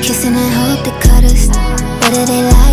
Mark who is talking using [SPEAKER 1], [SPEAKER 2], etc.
[SPEAKER 1] kissing and hope they cut us. Whether they lie